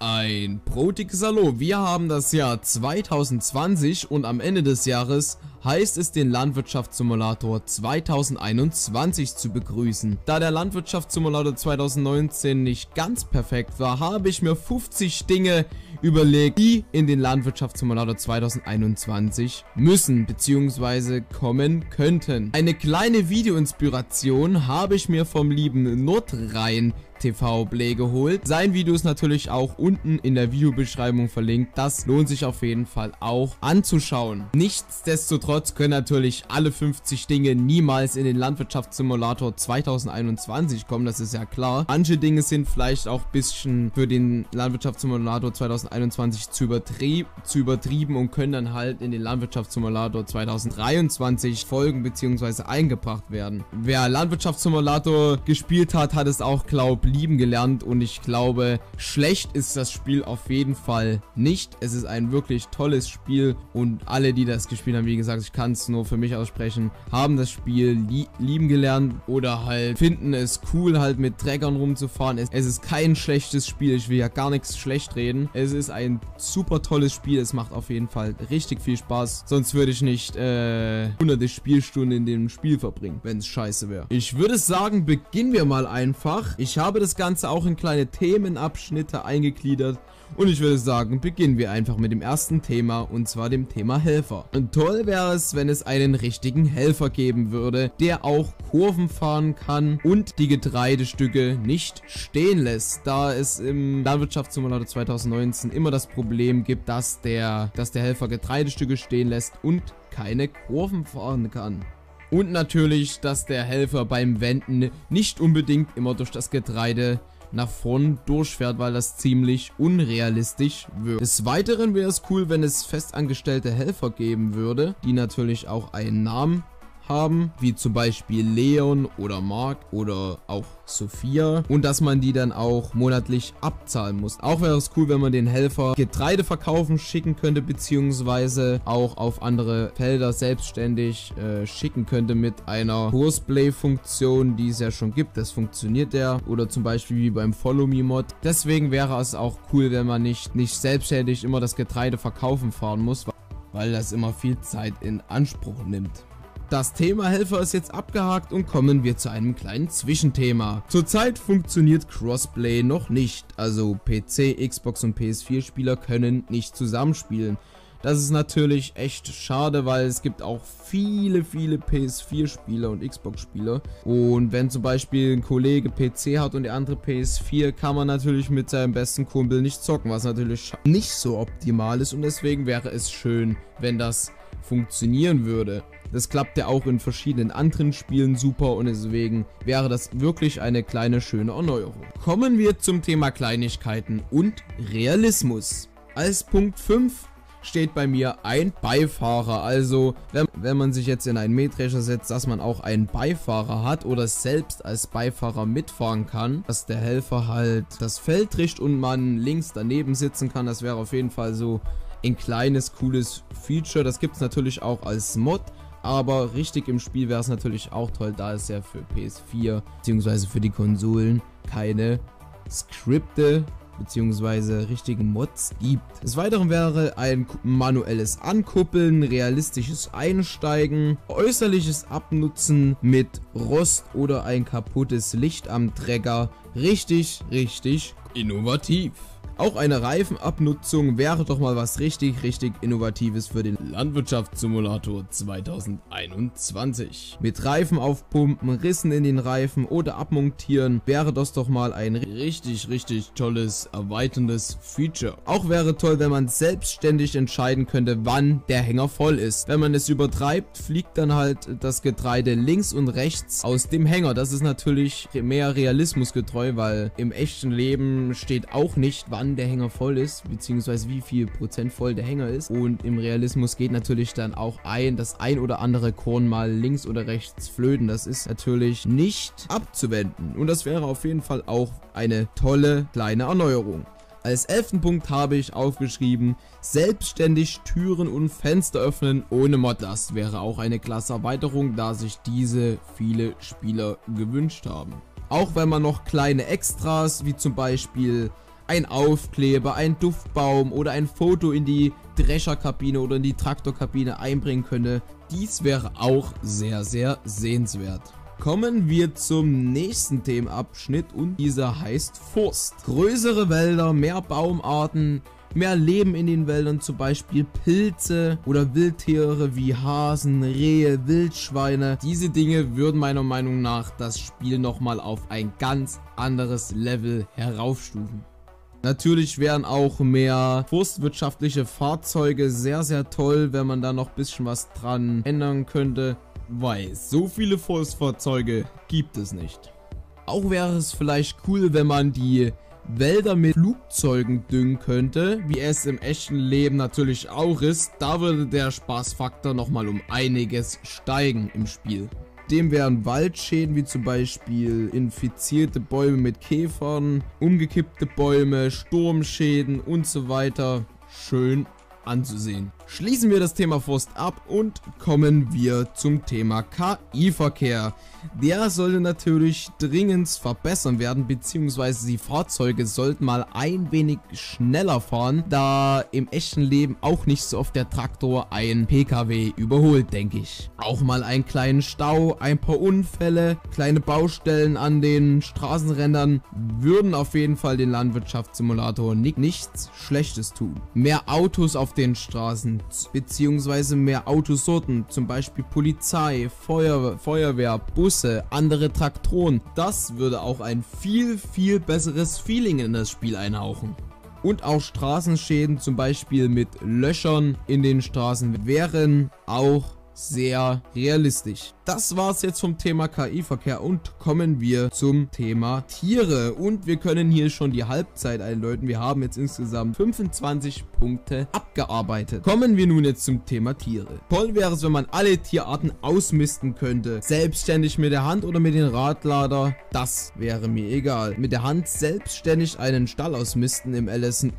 Ein brotiges Hallo, wir haben das Jahr 2020 und am Ende des Jahres heißt es, den Landwirtschaftssimulator 2021 zu begrüßen. Da der Landwirtschaftssimulator 2019 nicht ganz perfekt war, habe ich mir 50 Dinge überlegt, die in den Landwirtschaftssimulator 2021 müssen bzw. kommen könnten. Eine kleine Videoinspiration habe ich mir vom lieben Nordrhein TV Play geholt. Sein Video ist natürlich auch unten in der Videobeschreibung verlinkt. Das lohnt sich auf jeden Fall auch anzuschauen. Nichtsdestotrotz können natürlich alle 50 Dinge niemals in den Landwirtschaftssimulator 2021 kommen, das ist ja klar. Manche Dinge sind vielleicht auch ein bisschen für den Landwirtschaftssimulator 2021 zu übertrieben und können dann halt in den Landwirtschaftssimulator 2023 folgen bzw. eingebracht werden. Wer Landwirtschaftssimulator gespielt hat, hat es auch, glaube ich, lieben gelernt und ich glaube, schlecht ist das Spiel auf jeden Fall nicht. Es ist ein wirklich tolles Spiel und alle, die das gespielt haben, wie gesagt, ich kann es nur für mich aussprechen, haben das Spiel lieben gelernt oder halt finden es cool, halt mit Treckern rumzufahren. Es ist kein schlechtes Spiel, ich will ja gar nichts schlecht reden. Es ist ein super tolles Spiel, es macht auf jeden Fall richtig viel Spaß, sonst würde ich nicht hunderte Spielstunden in dem Spiel verbringen, wenn es scheiße wäre. Ich würde sagen, beginnen wir mal einfach. Ich habe das Ganze auch in kleine Themenabschnitte eingegliedert und ich würde sagen, beginnen wir einfach mit dem ersten Thema und zwar dem Thema Helfer. Und toll wäre es, wenn es einen richtigen Helfer geben würde, der auch Kurven fahren kann und die Getreidestücke nicht stehen lässt, da es im Landwirtschaftssimulator 2019 immer das Problem gibt, dass der Helfer Getreidestücke stehen lässt und keine Kurven fahren kann. Und natürlich, dass der Helfer beim Wenden nicht unbedingt immer durch das Getreide nach vorn durchfährt, weil das ziemlich unrealistisch wird. Des Weiteren wäre es cool, wenn es festangestellte Helfer geben würde, die natürlich auch einen Namen haben, wie zum Beispiel Leon oder Mark oder auch Sophia und dass man die dann auch monatlich abzahlen muss. Auch wäre es cool, wenn man den Helfer Getreide verkaufen schicken könnte, beziehungsweise auch auf andere Felder selbstständig schicken könnte mit einer Horseplay-Funktion, die es ja schon gibt. Das funktioniert ja. Oder zum Beispiel wie beim Follow Me Mod. Deswegen wäre es auch cool, wenn man nicht selbstständig immer das Getreide verkaufen fahren muss, weil das immer viel Zeit in Anspruch nimmt. Das Thema Helfer ist jetzt abgehakt und kommen wir zu einem kleinen Zwischenthema. Zurzeit funktioniert Crossplay noch nicht, also PC, Xbox und PS4 Spieler können nicht zusammenspielen. Das ist natürlich echt schade, weil es gibt auch viele PS4 Spieler und Xbox Spieler und wenn zum Beispiel ein Kollege PC hat und der andere PS4, kann man natürlich mit seinem besten Kumpel nicht zocken, was natürlich nicht so optimal ist und deswegen wäre es schön, wenn das funktionieren würde. Das klappt ja auch in verschiedenen anderen Spielen super und deswegen wäre das wirklich eine kleine schöne Erneuerung. Kommen wir zum Thema Kleinigkeiten und Realismus. Als Punkt 5 steht bei mir ein Beifahrer, also wenn man sich jetzt in einen Mähdrescher setzt, dass man auch einen Beifahrer hat oder selbst als Beifahrer mitfahren kann, dass der Helfer halt das Feld trischt und man links daneben sitzen kann, das wäre auf jeden Fall so ein kleines cooles Feature. Das gibt es natürlich auch als Mod, aber richtig im Spiel wäre es natürlich auch toll, da es ja für PS4 bzw. für die Konsolen keine Skripte bzw. richtigen Mods gibt. Des Weiteren wäre ein manuelles Ankuppeln, realistisches Einsteigen, äußerliches Abnutzen mit Rost oder ein kaputtes Licht am Trecker richtig innovativ. Auch eine Reifenabnutzung wäre doch mal was richtig Innovatives für den Landwirtschaftssimulator 2021. Mit Reifen aufpumpen, Rissen in den Reifen oder abmontieren wäre das doch mal ein richtig tolles, erweiterndes Feature. Auch wäre toll, wenn man selbstständig entscheiden könnte, wann der Hänger voll ist. Wenn man es übertreibt, fliegt dann halt das Getreide links und rechts aus dem Hänger. Das ist natürlich mehr realismusgetreu, weil im echten Leben steht auch nicht, wann der Hänger voll ist, beziehungsweise wie viel Prozent voll der Hänger ist. Und im Realismus geht natürlich dann auch das ein oder andere Korn mal links oder rechts flöten. Das ist natürlich nicht abzuwenden. Und das wäre auf jeden Fall auch eine tolle kleine Erneuerung. Als 11. Punkt habe ich aufgeschrieben, selbstständig Türen und Fenster öffnen ohne Mod. Das wäre auch eine klasse Erweiterung, da sich diese viele Spieler gewünscht haben. Auch wenn man noch kleine Extras, wie zum Beispiel ein Aufkleber, ein Duftbaum oder ein Foto in die Drescherkabine oder in die Traktorkabine einbringen könnte. Dies wäre auch sehr, sehr sehenswert. Kommen wir zum nächsten Themenabschnitt und dieser heißt Forst. Größere Wälder, mehr Baumarten, mehr Leben in den Wäldern, zum Beispiel Pilze oder Wildtiere wie Hasen, Rehe, Wildschweine. Diese Dinge würden meiner Meinung nach das Spiel nochmal auf ein ganz anderes Level heraufstufen. Natürlich wären auch mehr forstwirtschaftliche Fahrzeuge sehr, sehr toll, wenn man da noch ein bisschen was dran ändern könnte, weil so viele Forstfahrzeuge gibt es nicht. Auch wäre es vielleicht cool, wenn man die Wälder mit Flugzeugen düngen könnte, wie es im echten Leben natürlich auch ist. Da würde der Spaßfaktor nochmal um einiges steigen im Spiel. Dem wären Waldschäden wie zum Beispiel infizierte Bäume mit Käfern, umgekippte Bäume, Sturmschäden und so weiter schön anzusehen. Schließen wir das Thema Forst ab und kommen wir zum Thema KI-Verkehr. Der sollte natürlich dringend verbessern werden, beziehungsweise die Fahrzeuge sollten mal ein wenig schneller fahren, da im echten Leben auch nicht so oft der Traktor ein PKW überholt, denke ich. Auch mal einen kleinen Stau, ein paar Unfälle, kleine Baustellen an den Straßenrändern würden auf jeden Fall den Landwirtschaftssimulator nichts Schlechtes tun. Mehr Autos auf den Straßen, beziehungsweise mehr Autosorten, zum Beispiel Polizei, Feuerwehr, Busse, andere Traktoren. Das würde auch ein viel besseres Feeling in das Spiel einhauchen. Und auch Straßenschäden, zum Beispiel mit Löchern in den Straßen, wären auch sehr realistisch. Das war's jetzt vom Thema KI-Verkehr und kommen wir zum Thema Tiere. Und wir können hier schon die Halbzeit einläuten. Wir haben jetzt insgesamt 25 Punkte abgearbeitet. Kommen wir nun jetzt zum Thema Tiere. Toll wäre es, wenn man alle Tierarten ausmisten könnte. Selbstständig mit der Hand oder mit dem Radlader, das wäre mir egal. Mit der Hand selbstständig einen Stall ausmisten im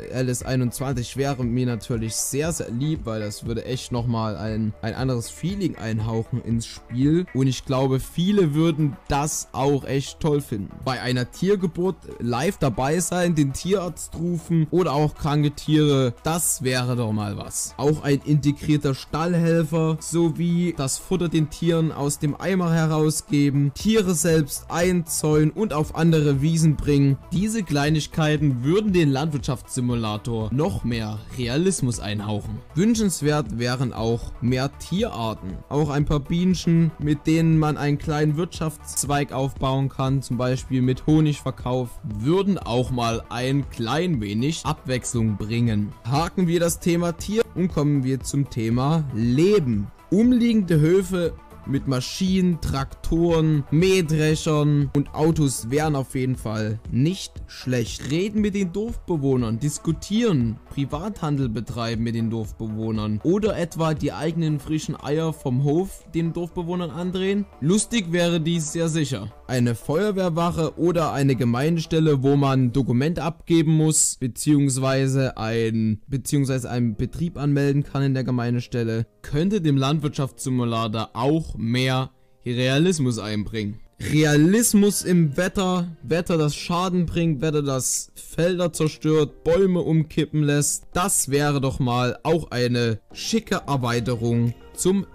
LS21 wäre mir natürlich sehr, sehr lieb, weil das würde echt nochmal ein anderes Feeling einhauchen ins Spiel. Und ich glaube, viele würden das auch echt toll finden. Bei einer Tiergeburt live dabei sein, den Tierarzt rufen oder auch kranke Tiere, das wäre doch mal was. Auch ein integrierter Stallhelfer sowie das Futter den Tieren aus dem Eimer herausgeben, Tiere selbst einzäunen und auf andere Wiesen bringen. Diese Kleinigkeiten würden den Landwirtschaftssimulator noch mehr Realismus einhauchen. Wünschenswert wären auch mehr Tierarten. Auch ein paar Bienchen, mit denen man einen kleinen Wirtschaftszweig aufbauen kann, zum Beispiel mit Honigverkauf, würden auch mal ein klein wenig Abwechslung bringen. Haken wir das Thema Tier und kommen wir zum Thema Leben. Umliegende Höfe mit Maschinen, Traktoren, Mähdreschern und Autos wären auf jeden Fall nicht schlecht. Reden mit den Dorfbewohnern, diskutieren, Privathandel betreiben mit den Dorfbewohnern oder etwa die eigenen frischen Eier vom Hof den Dorfbewohnern andrehen. Lustig wäre dies sehr sicher. Eine Feuerwehrwache oder eine Gemeindestelle, wo man Dokumente abgeben muss, beziehungsweise einen Betrieb anmelden kann in der Gemeindestelle, könnte dem Landwirtschaftssimulator auch mehr Realismus einbringen. Realismus im Wetter, das Schaden bringt, Wetter, das Felder zerstört, Bäume umkippen lässt. Das wäre doch mal auch eine schicke Erweiterung zum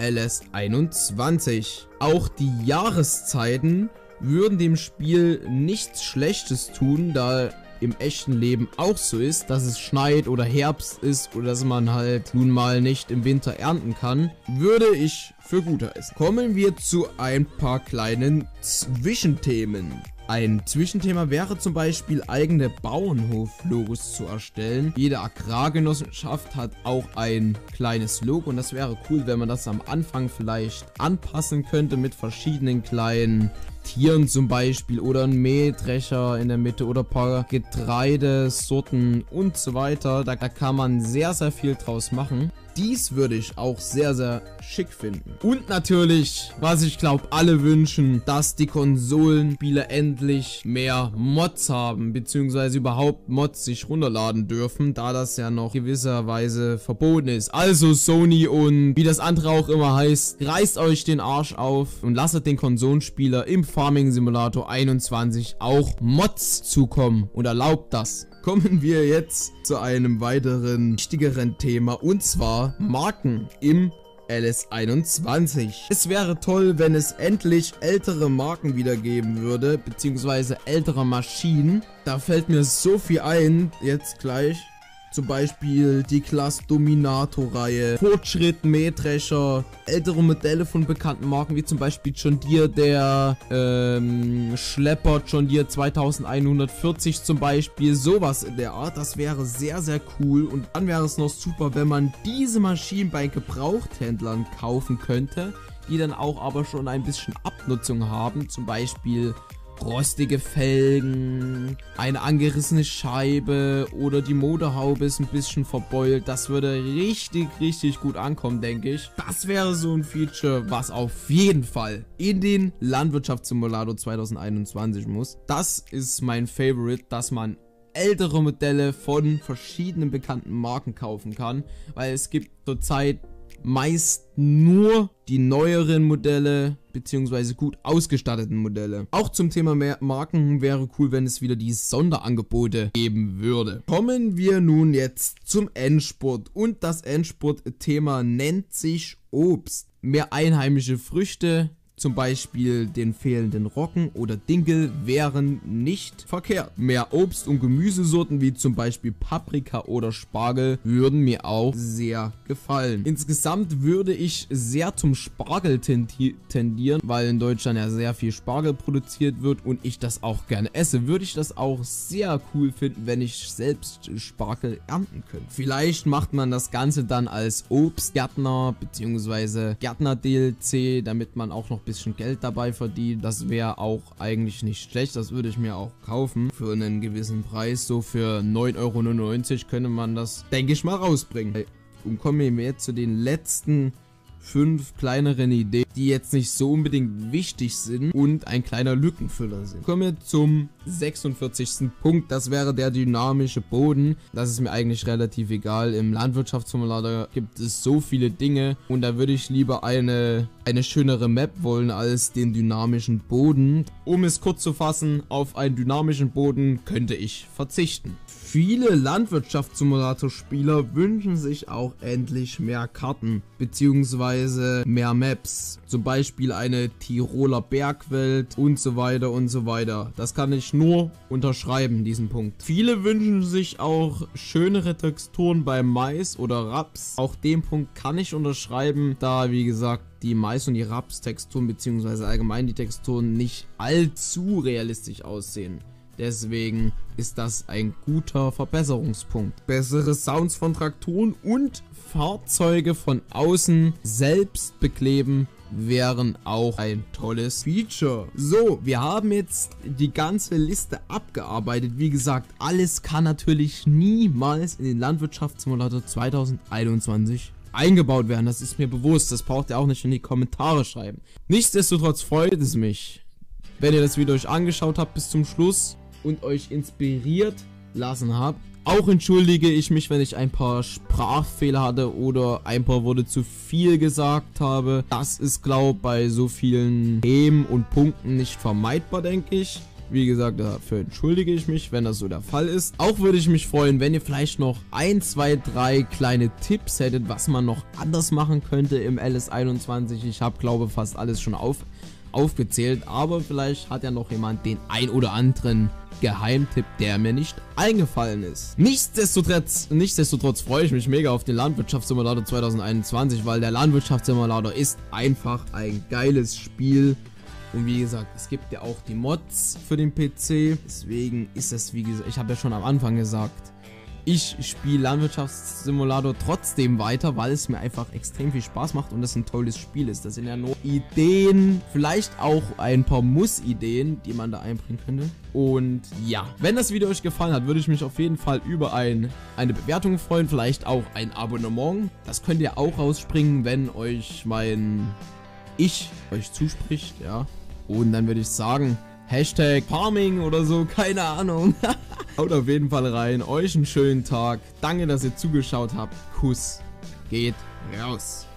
LS21. Auch die Jahreszeiten würden dem Spiel nichts Schlechtes tun, da im echten Leben auch so ist, dass es schneit oder Herbst ist oder dass man halt nun mal nicht im Winter ernten kann, würde ich für gut heißen. Kommen wir zu ein paar kleinen Zwischenthemen. Ein Zwischenthema wäre zum Beispiel eigene Bauernhof-Logos zu erstellen. Jede Agrargenossenschaft hat auch ein kleines Logo und das wäre cool, wenn man das am Anfang vielleicht anpassen könnte mit verschiedenen kleinen Tieren zum Beispiel oder ein Mähdrescher in der Mitte oder ein paar Getreidesorten und so weiter. Da kann man sehr, sehr viel draus machen. Dies würde ich auch sehr, sehr schick finden. Und natürlich, was ich glaube alle wünschen, dass die Konsolenspieler endlich mehr Mods haben, beziehungsweise überhaupt Mods sich runterladen dürfen, da das ja noch gewisserweise verboten ist. Also Sony und wie das andere auch immer heißt, reißt euch den Arsch auf und lasst den Konsolenspieler im Farming Simulator 21 auch Mods zukommen und erlaubt das. kommen wir jetzt zu einem weiteren wichtigeren Thema, und zwar Marken im LS21. Es wäre toll, wenn es endlich ältere Marken wieder geben würde, beziehungsweise ältere Maschinen. Da fällt mir so viel ein, jetzt gleich. Zum Beispiel die Class Dominator-Reihe, Fortschritt, Mähdrescher, ältere Modelle von bekannten Marken, wie zum Beispiel John Deere, der Schlepper John Deere 2140 zum Beispiel, sowas in der Art. Das wäre sehr, sehr cool, und dann wäre es noch super, wenn man diese Maschinen bei Gebrauchthändlern kaufen könnte, die dann auch aber schon ein bisschen Abnutzung haben, zum Beispiel rostige Felgen, eine angerissene Scheibe oder die Motorhaube ist ein bisschen verbeult. Das würde richtig, richtig gut ankommen, denke ich. Das wäre so ein Feature, was auf jeden Fall in den Landwirtschaftssimulator 2021 muss. Das ist mein Favorite, dass man ältere Modelle von verschiedenen bekannten Marken kaufen kann, weil es gibt zurzeit meist nur die neueren Modelle beziehungsweise gut ausgestatteten Modelle. Auch zum Thema Marken wäre cool, wenn es wieder die Sonderangebote geben würde. Kommen wir nun jetzt zum Endspurt, und das Endspurt-Thema nennt sich Obst. Mehr einheimische Früchte, zum Beispiel den fehlenden Roggen oder Dinkel, wären nicht verkehrt. Mehr Obst- und Gemüsesorten wie zum Beispiel Paprika oder Spargel würden mir auch sehr gefallen. Insgesamt würde ich sehr zum Spargel tendieren, weil in Deutschland ja sehr viel Spargel produziert wird und ich das auch gerne esse. Würde ich das auch sehr cool finden, wenn ich selbst Spargel ernten könnte. Vielleicht macht man das Ganze dann als Obstgärtner bzw. Gärtner-DLC, damit man auch noch bisschen Geld dabei verdient. Das wäre auch eigentlich nicht schlecht. Das würde ich mir auch kaufen für einen gewissen Preis. So für 9,99 € könnte man das, denke ich mal, rausbringen. Und kommen wir jetzt zu den letzten 5 kleineren Ideen, die jetzt nicht so unbedingt wichtig sind und ein kleiner Lückenfüller sind. Kommen wir zum 46. Punkt, das wäre der dynamische Boden. Das ist mir eigentlich relativ egal. Im Landwirtschaftssimulator gibt es so viele Dinge und da würde ich lieber eine schönere Map wollen als den dynamischen Boden. Um es kurz zu fassen, auf einen dynamischen Boden könnte ich verzichten. Viele Landwirtschaftssimulator-Spieler wünschen sich auch endlich mehr Karten bzw. mehr Maps. Zum Beispiel eine Tiroler Bergwelt und so weiter und so weiter. Das kann ich nur unterschreiben, diesen Punkt. Viele wünschen sich auch schönere Texturen bei Mais oder Raps. Auch den Punkt kann ich unterschreiben, da wie gesagt die Mais- und die Raps-Texturen bzw. allgemein die Texturen nicht allzu realistisch aussehen. Deswegen ist das ein guter Verbesserungspunkt. Bessere Sounds von Traktoren und Fahrzeuge von außen selbst bekleben wären auch ein tolles Feature. So, wir haben jetzt die ganze Liste abgearbeitet. Wie gesagt, alles kann natürlich niemals in den Landwirtschaftssimulator 2021 eingebaut werden. Das ist mir bewusst. Das braucht ihr auch nicht in die Kommentare schreiben. Nichtsdestotrotz freut es mich, wenn ihr das Video euch angeschaut habt bis zum Schluss und euch inspiriert lassen habt. Auch entschuldige ich mich, wenn ich ein paar Sprachfehler hatte oder ein paar Worte zu viel gesagt habe. Das ist, glaube ich, bei so vielen Themen und Punkten nicht vermeidbar, denke ich. Wie gesagt, dafür entschuldige ich mich, wenn das so der Fall ist. Auch würde ich mich freuen, wenn ihr vielleicht noch 1, 2, 3 kleine Tipps hättet, was man noch anders machen könnte im LS21. Ich habe, glaube ich, fast alles schon aufgezählt, aber vielleicht hat ja noch jemand den ein oder anderen Geheimtipp, der mir nicht eingefallen ist. Nichtsdestotrotz freue ich mich mega auf den Landwirtschaftssimulator 2021, weil der Landwirtschaftssimulator ist einfach ein geiles Spiel. Und wie gesagt, es gibt ja auch die Mods für den PC. Deswegen ist das, wie gesagt, ich habe ja schon am Anfang gesagt, ich spiele Landwirtschaftssimulator trotzdem weiter, weil es mir einfach extrem viel Spaß macht und es ein tolles Spiel ist. Das sind ja nur Ideen, vielleicht auch ein paar Muss-Ideen, die man da einbringen könnte. Und ja, wenn das Video euch gefallen hat, würde ich mich auf jeden Fall über eine Bewertung freuen, vielleicht auch ein Abonnement. Das könnt ihr auch rausspringen, wenn euch euch zuspricht, ja. Und dann würde ich sagen, Hashtag Farming oder so, keine Ahnung. Haut auf jeden Fall rein. Euch einen schönen Tag. Danke, dass ihr zugeschaut habt. Kuss geht raus.